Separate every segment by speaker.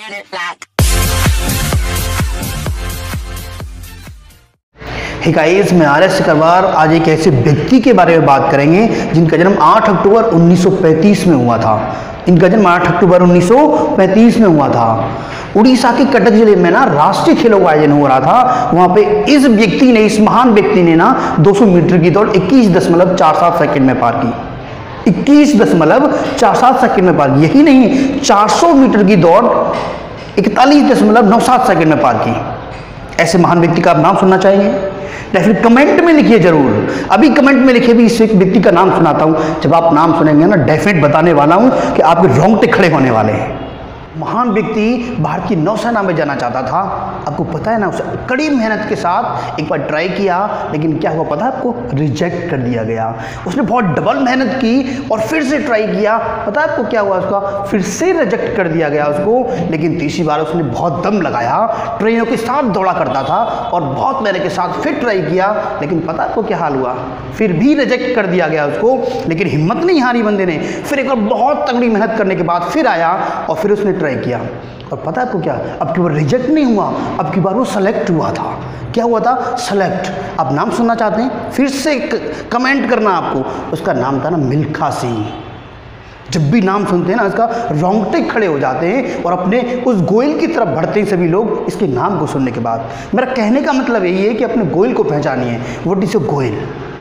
Speaker 1: हे guys, मैं R S. Sikarwar आज एक ऐसे व्यक्ति के बारे में बात करेंगे जिनका जन्म 8 अक्टूबर 1935 में हुआ था। इनका जन्म 8 अक्टूबर 1935 में हुआ था। उड़ीसा के कटक जिले में ना राष्ट्रीय खेलों का आयोजन हो रहा था। वहां पे इस व्यक्ति ने, इस महान व्यक्ति ने ना 200 मीटर की दौड़ 21.47 सेकंड में पार की। 21.47 सेकंड में पार की। यही नहीं, 400 मीटर की दौड़ 41.97 सेकंड में पार की। ऐसे महान व्यक्ति का आप नाम सुनना चाहेंगे? डेफिनेट कमेंट में लिखिए जरूर। अभी कमेंट में लिखिए भी इस व्यक्ति का नाम सुनाता हूं। जब आप नाम सुनेंगे ना, डेफिनेट बताने वाला हूं कि आपके रोंगटे खड़े होने वाले हैं। महान व्यक्ति भारत की नौसेना में जाना चाहता था। आपको पता है ना, उसे कड़ी मेहनत के साथ एक बार ट्राई किया, लेकिन क्या हुआ पता है आपको? रिजेक्ट कर दिया गया। उसने बहुत डबल मेहनत की और फिर से ट्राई किया। पता है आपको क्या हुआ? उसका फिर से रिजेक्ट कर दिया गया उसको। लेकिन तीसरी बार उसने बहुत दम लगाया, ट्रेनों के साथ दौड़ा करता था और बहुत मेहनत के साथ फिर ट्राई किया। लेकिन पता है आपको क्या हाल हुआ? फिर भी रिजेक्ट कर दिया गया उसको। लेकिन हिम्मत नहीं हारी बंदे ने। फिर एक बार बहुत तगड़ी मेहनत करने के बाद फिर आया और फिर उसने ट्राई किया। और पता है आपको क्या? अब की बार रिजेक्ट नहीं हुआ, अब की बार वो सेलेक्ट हुआ था। क्या हुआ था? सेलेक्ट। आप नाम सुनना चाहते हैं? फिर से कमेंट करना आपको। उसका नाम था ना मिल्खा सिंह। जब भी नाम सुनते हैं ना, इसका रोंगटे खड़े हो जाते हैं और अपने उस गोयल की तरफ बढ़ते हैं सभी लोग इसके नाम को सुनने के बाद। मेरा कहने का मतलब यही है कि अपने गोयल को पहचानिए। What is your goal?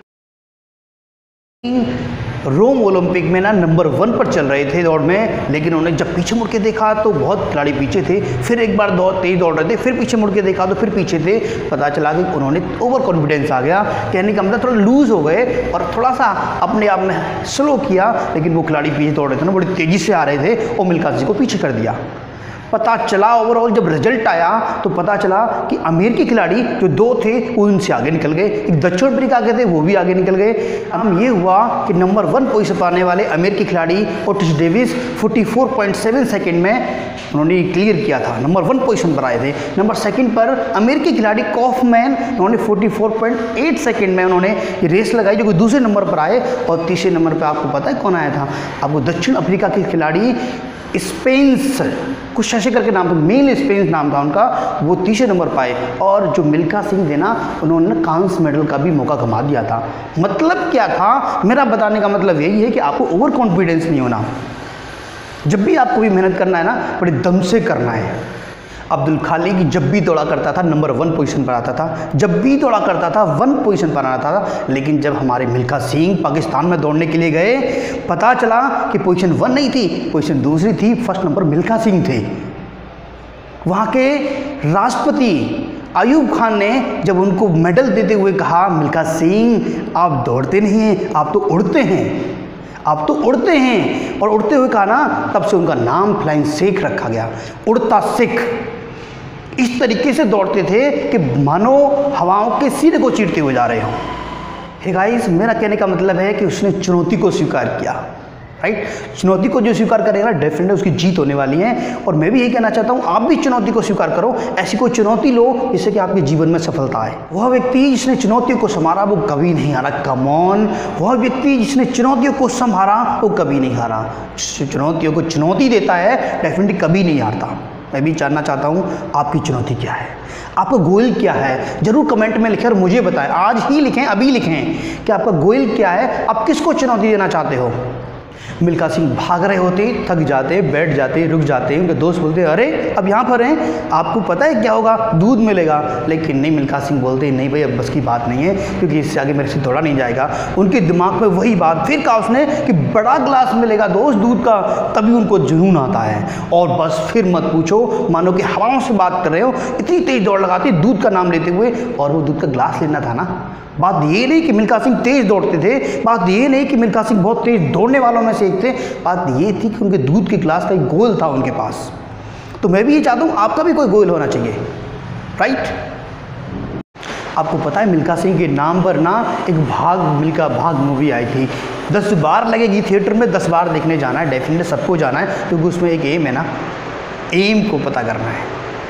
Speaker 1: Rome Olympic में ना नंबर 1 पर चल रहे थे दौड़ में, लेकिन उन्होंने जब पीछे मुड़ के देखा तो बहुत खिलाड़ी पीछे थे। फिर एक बार तेज दौड़ रहे थे, फिर पीछे मुड़ के देखा तो फिर पीछे थे। पता चला कि उन्होंने ओवर कॉन्फिडेंस आ गया। कहने का मतलब थोड़ा लूज हो गए और थोड़ा सा अपने आप में स्लो किया। लेकिन वो खिलाड़ी पीछे दौड़ रहे थे ना, बड़ी तेज़ी से आ रहे थे और मिल्खा सिंह को पीछे कर दिया। पता चला ओवरऑल जब रिजल्ट आया तो पता चला कि अमेरिकी खिलाड़ी जो 2 थे वो इनसे आगे निकल गए। एक दक्षिण अफ्रीका के थे, वो भी आगे निकल गए। हम ये हुआ कि नंबर 1 पोजीशन पाने वाले अमेरिकी खिलाड़ी ओटिस डेविस 44.7 सेकंड में उन्होंने क्लियर किया था। नंबर 1 पोजीशन पर आए थे। नंबर 2 पर अमेरिकी खिलाड़ी कॉफमैन, उन्होंने 44.8 सेकंड में उन्होंने ये रेस लगाई, जो कि दूसरे नंबर पर आए। और तीसरे नंबर पर आपको पता है कौन आया था? आपको दक्षिण अफ्रीका के खिलाड़ी स्पेंस, कुछ ऐसे करके नाम था, मेल स्पेंस नाम था उनका, वो तीसरे नंबर पाए। और जो मिल्खा सिंह थे ना, उन्होंने कांस्य मेडल का भी मौका कमा दिया था। मतलब क्या था? मेरा बताने का मतलब यही है कि आपको ओवर कॉन्फिडेंस नहीं होना। जब भी आपको भी मेहनत करना है ना, बड़े दम से करना है। अब्दुल खालिक जब भी दौड़ा करता था नंबर 1 पोजीशन पर आता था। जब भी दौड़ा करता था 1 पोजीशन पर आता था। लेकिन जब हमारे मिल्खा सिंह पाकिस्तान में दौड़ने के लिए गए, पता चला कि पोजीशन 1 नहीं थी, पोजीशन दूसरी थी। फर्स्ट नंबर मिल्खा सिंह थे। वहाँ के राष्ट्रपति अयूब खान ने जब उनको मेडल देते हुए कहा, मिल्खा सिंह आप दौड़ते नहीं हैं, आप तो उड़ते हैं, आप तो उड़ते हैं। और उड़ते हुए कहा ना, तब से उनका नाम फ्लाइंग सिख रखा गया, उड़ता सिख। इस तरीके से दौड़ते थे कि मानो हवाओं के सीने को चीरते हुए जा रहे हो। हे गाइस, मेरा कहने का मतलब है कि उसने चुनौती को स्वीकार किया। राइट? चुनौती को जो स्वीकार करेगा ना, डेफिनेटली उसकी जीत होने वाली है। और मैं भी यही कहना चाहता हूँ, आप भी चुनौती को स्वीकार करो। ऐसी कोई चुनौती लो जिससे कि आपके जीवन में सफलता आए। वह व्यक्ति जिसने चुनौतियों को संभाला वो कभी नहीं हारा। Come on. वह व्यक्ति जिसने चुनौतियों को संभाला वो कभी नहीं हारा। चुनौतियों को चुनौती देता है, डेफिनेटली कभी नहीं हारता। मैं भी जानना चाहता हूँ आपकी चुनौती क्या है, आपका गोल क्या है? जरूर कमेंट में लिखें और मुझे बताएं। आज ही लिखें, अभी लिखें कि आपका गोल क्या है, आप किसको चुनौती देना चाहते हो। मिल्खा सिंह भाग रहे होते, थक जाते, बैठ जाते, रुक जाते। उनके दोस्त बोलते, अरे अब यहाँ पर हैं, आपको पता है क्या होगा? दूध मिलेगा। लेकिन नहीं, मिल्खा सिंह बोलते, नहीं भाई अब बस की बात नहीं है, क्योंकि इससे आगे मेरे से दौड़ा नहीं जाएगा। उनके दिमाग में वही बात फिर कहा उसने कि बड़ा ग्लास मिलेगा दोस्त दूध का, तभी उनको जुनून आता है। और बस फिर मत पूछो, मानो कि हवाओं से बात कर रहे हो, इतनी तेज दौड़ लगाते दूध का नाम लेते हुए। और वो दूध का ग्लास लेना था ना। बात ये नहीं कि मिल्खा सिंह तेज दौड़ते थे, बात ये नहीं कि मिल्खा सिंह बहुत तेज दौड़ने वालों में से एक थे। बात ये थी कि उनके दूध के ग्लास का एक गोल था उनके पास। तो मैं भी ये चाहता हूँ आपका भी कोई गोल होना चाहिए। राइट? आपको पता है मिल्खा सिंह के नाम पर ना एक मिल्खा भाग मूवी आई थी। 10 बार लगेगी थिएटर में, 10 बार देखने जाना है। डेफिनेटली सबको जाना है, क्योंकि उसमें एक एम है ना, एम को पता करना है।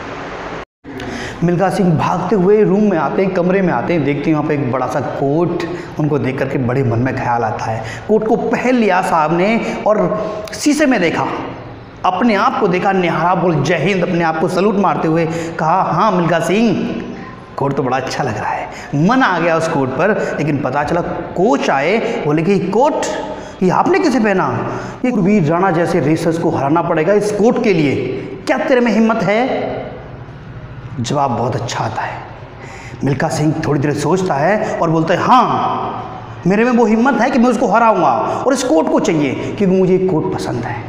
Speaker 1: मिल्खा सिंह भागते हुए रूम में आते हैं, कमरे में आते हैं, देखते हैं वहाँ पे एक बड़ा सा कोट। उनको देख करके बड़े मन में ख्याल आता है। कोट को पहन लिया साहब ने और शीशे में देखा अपने आप को देखा, निहारा, बोल जय हिंद, अपने आप को सलूट मारते हुए कहा, हाँ मिल्खा सिंह, कोट तो बड़ा अच्छा लग रहा है। मन आ गया उस कोट पर, लेकिन पता चला कोच आए, बोले कि कोट ये आपने कैसे पहना? ये वीर राणा जैसे रेसर्स को हराना पड़ेगा इस कोट के लिए, क्या तेरे में हिम्मत है? जवाब बहुत अच्छा आता है। मिल्खा सिंह थोड़ी देर सोचता है और बोलता है, हाँ मेरे में वो हिम्मत है कि मैं उसको हराऊंगा और इस कोट को चाहिए क्योंकि मुझे एक कोट पसंद है।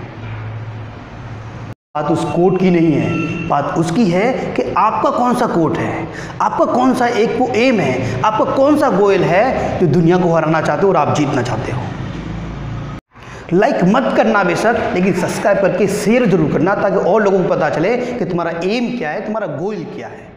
Speaker 1: बात उस कोट की नहीं है, बात उसकी है कि आपका कौन सा कोट है, आपका कौन सा एक वो एम है, आपका कौन सा गोल है जो दुनिया को हराना चाहते हो और आप जीतना चाहते हो। लाइक मत करना बेशक, लेकिन सब्सक्राइब करके शेयर जरूर करना ताकि और लोगों को पता चले कि तुम्हारा एम क्या है, तुम्हारा गोल क्या है।